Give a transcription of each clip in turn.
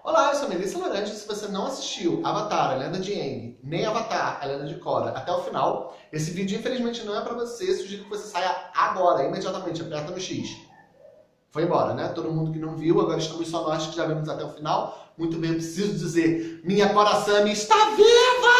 Olá, eu sou Melissa Laranja. Se você não assistiu Avatar, a Lenda de Aang, nem Avatar, a Lenda de Korra até o final, esse vídeo infelizmente não é pra você. Sugiro que você saia agora, imediatamente, aperta no X. Foi embora, né? Todo mundo que não viu, agora estamos só nós que já vimos até o final. Muito bem, eu preciso dizer, minha Korra-Sami está viva!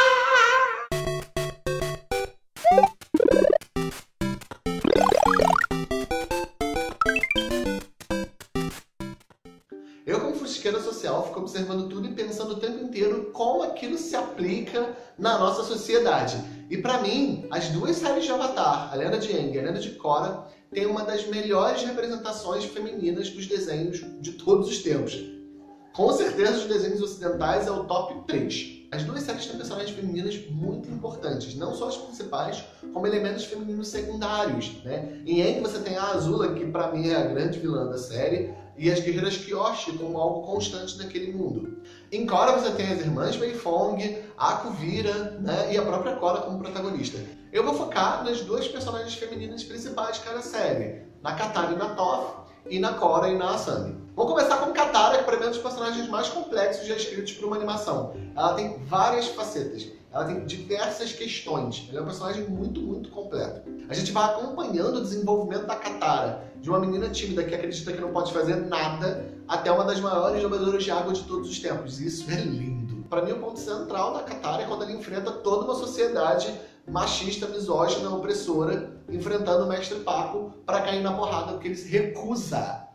Eu, como fusqueira social, fico observando tudo e pensando o tempo inteiro como aquilo se aplica na nossa sociedade. E pra mim, as duas séries de Avatar, a Lenda de Aang e a Lenda de Korra, têm uma das melhores representações femininas dos desenhos de todos os tempos. Com certeza, os desenhos ocidentais é o top 3. As duas séries têm personagens femininas muito importantes, não só as principais, como elementos femininos secundários, né? Em Aang você tem a Azula, que pra mim é a grande vilã da série, e as guerreiras Kyoshi como algo constante naquele mundo. Em Korra você tem as irmãs Beifong, a Kuvira, né, e a própria Korra como protagonista. Eu vou focar nas duas personagens femininas principais de cada série, na Katara e na Toph, e na Korra e na Asami. Vou começar com Katara, que para mim é um dos personagens mais complexos já escritos para uma animação. Ela tem várias facetas, ela tem diversas questões, ela é um personagem muito completo. A gente vai acompanhando o desenvolvimento da Katara, de uma menina tímida que acredita que não pode fazer nada, até uma das maiores jogadoras de água de todos os tempos. Isso é lindo. Para mim, o ponto central da Katara é quando ela enfrenta toda uma sociedade machista, misógina, opressora, enfrentando o Mestre Paco para cair na porrada, porque ele se recusa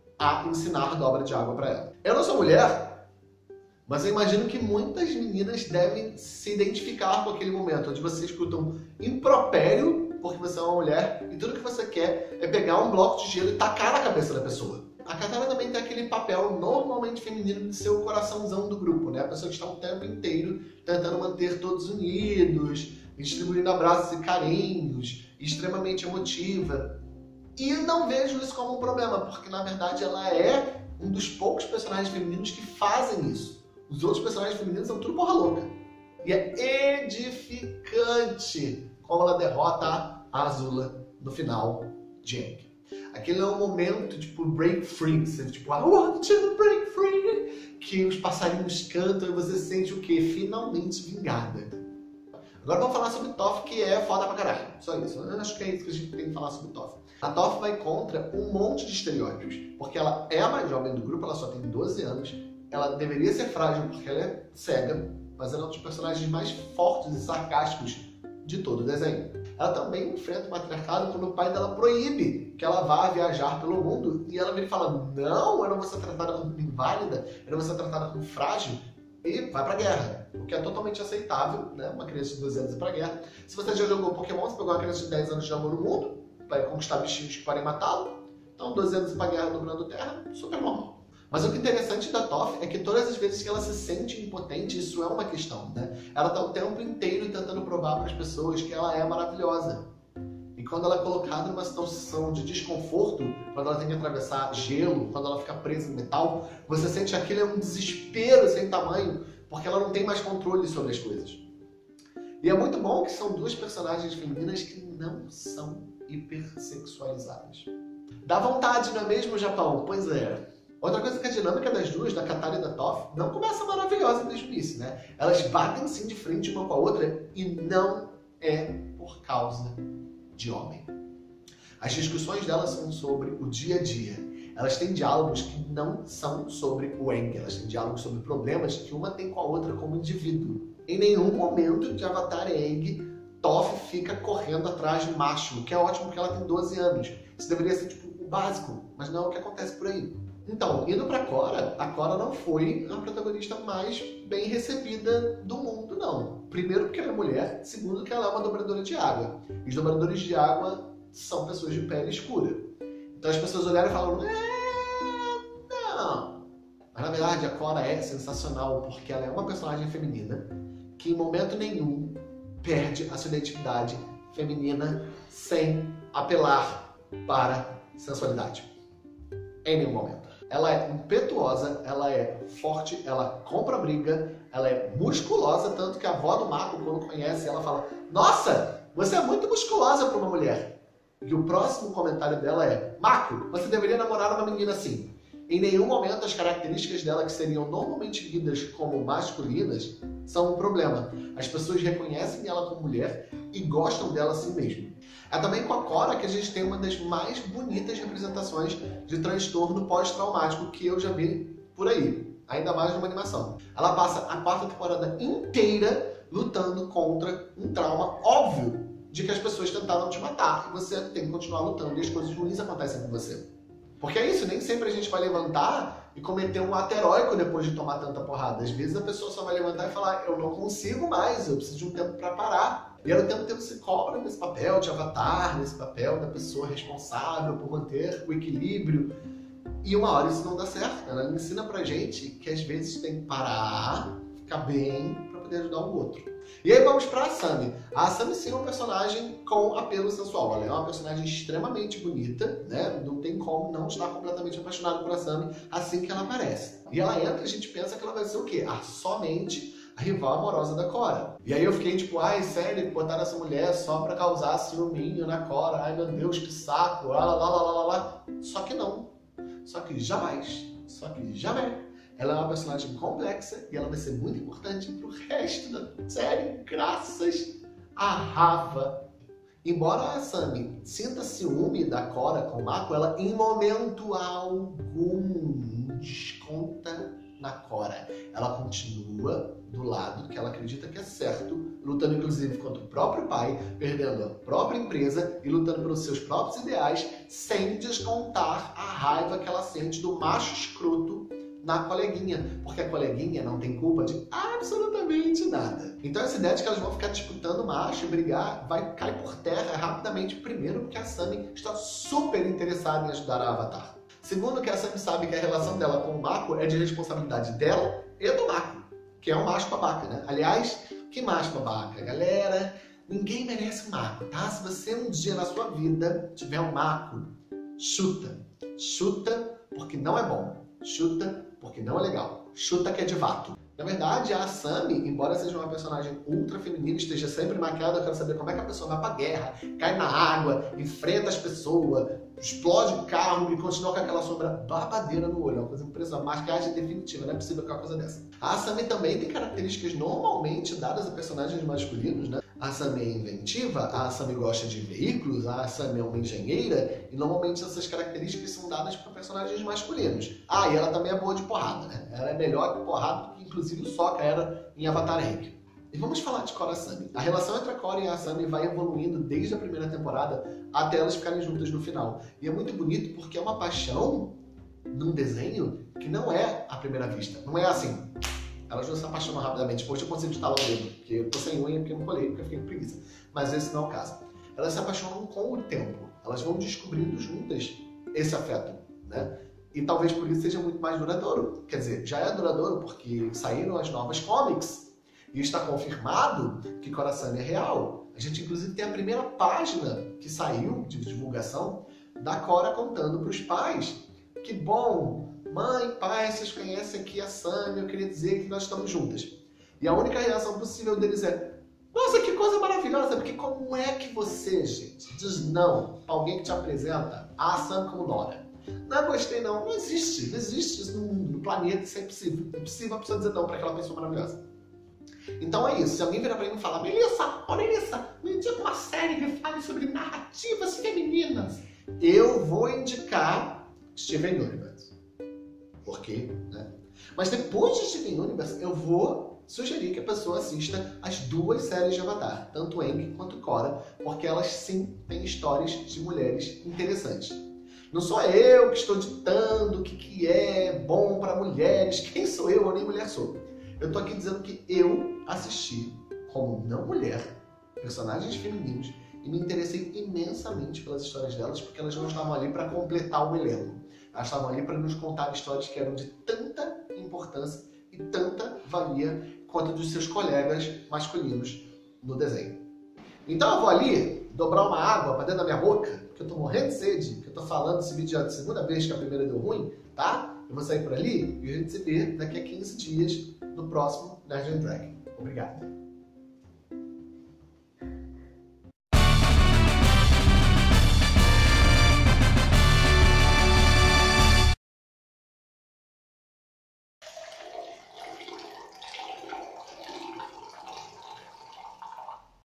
a ensinar dobra de água para ela. Eu não sou mulher, mas eu imagino que muitas meninas devem se identificar com aquele momento, onde você escuta um impropério porque você é uma mulher e tudo que você quer é pegar um bloco de gelo e tacar na cabeça da pessoa. A Katara também tem aquele papel normalmente feminino de ser o coraçãozão do grupo, né? A pessoa que está o tempo inteiro tentando manter todos unidos, distribuindo abraços e carinhos, extremamente emotiva. E eu não vejo isso como um problema, porque na verdade ela é um dos poucos personagens femininos que fazem isso. Os outros personagens femininos são tudo porra louca. E é edificante como ela derrota a Azula no final de Aang. Aquele é um momento tipo break free, tipo I want to break free, que os passarinhos cantam e você sente o quê? Finalmente vingada. Agora vamos falar sobre Toph, que é foda pra caralho. Só isso. Eu acho que é isso que a gente tem que falar sobre Toph. A Toph vai contra um monte de estereótipos, porque ela é a mais jovem do grupo, ela só tem 12 anos, ela deveria ser frágil porque ela é cega, mas ela é um dos personagens mais fortes e sarcásticos de todo o desenho. Ela também enfrenta o matriarcado quando o pai dela proíbe que ela vá viajar pelo mundo e ela vem e fala: não, eu não vou ser tratada como inválida, eu não vou ser tratada como frágil, e vai pra guerra, o que é totalmente aceitável, né? Uma criança de 12 anos ir pra guerra. Se você já jogou Pokémon, você pegou uma criança de 10 anos e jogou no mundo, vai conquistar bichinhos que podem matá-lo, então 12 anos ir pra guerra dominando terra, super normal. Mas o que é interessante da Toph é que todas as vezes que ela se sente impotente, isso é uma questão, né? Ela tá o tempo inteiro tentando provar para as pessoas que ela é maravilhosa. E quando ela é colocada numa situação de desconforto, quando ela tem que atravessar gelo, quando ela fica presa em metal, você sente que aquilo é um desespero sem tamanho, porque ela não tem mais controle sobre as coisas. E é muito bom que são duas personagens femininas que não são hipersexualizadas. Dá vontade, não é mesmo, Japão? Pois é. Outra coisa que a dinâmica das duas, da Katara e da Toph, não começa maravilhosa desde o início, né? Elas batem sim de frente uma com a outra e não é por causa de homem. As discussões delas são sobre o dia a dia. Elas têm diálogos que não são sobre o Aang, elas têm diálogos sobre problemas que uma tem com a outra como indivíduo. Em nenhum momento de Avatar Aang, Toph fica correndo atrás de macho, o que é ótimo porque ela tem 12 anos. Isso deveria ser tipo o básico, mas não é o que acontece por aí. Então, indo pra Korra, a Korra não foi a protagonista mais bem recebida do mundo, não. Primeiro porque ela é mulher, segundo que ela é uma dobradora de água. E os dobradores de água são pessoas de pele escura. Então as pessoas olharam e falaram, não. Mas na verdade a Korra é sensacional porque ela é uma personagem feminina que em momento nenhum perde a sua identidade feminina sem apelar para sensualidade. Em nenhum momento. Ela é impetuosa, ela é forte, ela compra briga, ela é musculosa, tanto que a avó do Mako, quando conhece, ela fala: nossa, você é muito musculosa para uma mulher. E o próximo comentário dela é: Mako, você deveria namorar uma menina assim. Em nenhum momento as características dela que seriam normalmente lidas como masculinas são um problema. As pessoas reconhecem ela como mulher e gostam dela assim mesmo. É também com a Korra que a gente tem uma das mais bonitas representações de transtorno pós-traumático que eu já vi por aí. Ainda mais numa animação. Ela passa a 4ª temporada inteira lutando contra um trauma óbvio de que as pessoas tentaram te matar e você tem que continuar lutando e as coisas ruins acontecem com você. Porque é isso, nem sempre a gente vai levantar e cometer um ato heróico depois de tomar tanta porrada. Às vezes a pessoa só vai levantar e falar, eu não consigo mais, eu preciso de um tempo para parar. E aí o tempo se cobra nesse papel de avatar, nesse papel da pessoa responsável por manter o equilíbrio. E uma hora isso não dá certo. Ela ensina pra gente que às vezes tem que parar, ficar bem, para poder ajudar o outro. E aí vamos pra Asami. A Asami sim é um personagem com apelo sensual. Ela é uma personagem extremamente bonita, né? Não tem como não estar completamente apaixonado por Asami assim que ela aparece. E ela entra e a gente pensa que ela vai ser o quê? Somente a rival amorosa da Korra. E aí eu fiquei tipo, ai, sério, botaram essa mulher só pra causar ciúminho na Korra. Ai, meu Deus, que saco. Lá. Só que não. Só que jamais. Ela é uma personagem complexa e ela vai ser muito importante pro resto da série, graças a Rafa. Embora a Asami sinta ciúme da Korra com o Mako, ela em momento algum desconta na Korra. Ela continua do lado que ela acredita que é certo, lutando inclusive contra o próprio pai, perdendo a própria empresa e lutando pelos seus próprios ideais, sem descontar a raiva que ela sente do macho escroto na coleguinha, porque a coleguinha não tem culpa de absolutamente nada. Então essa ideia de que elas vão ficar disputando macho e brigar vai cair por terra rapidamente, primeiro porque a Asami está super interessada em ajudar a Avatar. Segundo, que a Asami sabe que a relação dela com o Mako é de responsabilidade dela e do Mako, que é um macho babaca, né? Aliás, que macho babaca, galera? Ninguém merece um Mako, tá? Se você um dia na sua vida tiver um Mako, chuta. Chuta porque não é bom. Chuta porque não é legal. Chuta que é de vato. Na verdade, a Asami, embora seja uma personagem ultra feminina, esteja sempre maquiada, eu quero saber como é que a pessoa vai pra guerra, cai na água, enfrenta as pessoas, explode o carro e continua com aquela sombra babadeira no olho. É uma coisa impressionante, maquiagem definitiva, não é possível que uma coisa dessa. A Asami também tem características normalmente dadas a personagens masculinos, né? A Asami é inventiva, a Asami gosta de veículos, a Asami é uma engenheira, e normalmente essas características são dadas para personagens masculinos. Ah, e ela também é boa de porrada, né? Ela é melhor que porrada do que inclusive o Sokka era em Avatar Rank. E vamos falar de Korra e Asami. A relação entre a Korra e a Asami vai evoluindo desde a primeira temporada até elas ficarem juntas no final. E é muito bonito porque é uma paixão num desenho que não é à primeira vista. Não é assim, elas não se apaixonam rapidamente. Hoje eu consigo estalar o dedo, porque eu tô sem unha, porque eu não colei, porque eu fiquei com preguiça. Mas esse não é o caso. Elas se apaixonam com o tempo. Elas vão descobrindo juntas esse afeto, né? E talvez por isso seja muito mais duradouro. Quer dizer, já é duradouro porque saíram as novas comics e está confirmado que Korra é real. A gente inclusive tem a primeira página que saiu de divulgação da Korra contando para os pais que bom, mãe, pai, vocês conhecem aqui a Asami, eu queria dizer que nós estamos juntas. E a única reação possível deles é, nossa, que coisa maravilhosa, porque como é que você, gente, diz não pra alguém que te apresenta a Asami como Nora? Não gostei não, não existe isso no mundo, no planeta, isso é impossível. É impossível a pessoa dizer não pra aquela pessoa maravilhosa. Então é isso, se alguém virar pra mim e falar, Melissa, me indica uma série que fale sobre narrativas femininas, eu vou indicar Steven Universe. Por quê? Né? Mas depois de Steven Universe, eu vou sugerir que a pessoa assista as duas séries de Avatar, tanto Aang quanto Korra, porque elas sim têm histórias de mulheres interessantes. Não sou eu que estou ditando o que é bom para mulheres, quem sou eu nem mulher sou. Eu tô aqui dizendo que eu assisti, como não mulher, personagens femininos e me interessei imensamente pelas histórias delas, porque elas não estavam ali para completar o elenco. Elas estavam ali para nos contar histórias que eram de tanta importância e tanta valia quanto dos seus colegas masculinos no desenho. Então eu vou ali dobrar uma água para dentro da minha boca, porque eu tô morrendo de sede, que eu tô falando esse vídeo já de segunda vez que a primeira deu ruim, tá? Eu vou sair por ali e a gente se vê daqui a 15 dias no próximo Nerd and Dragon. Obrigado.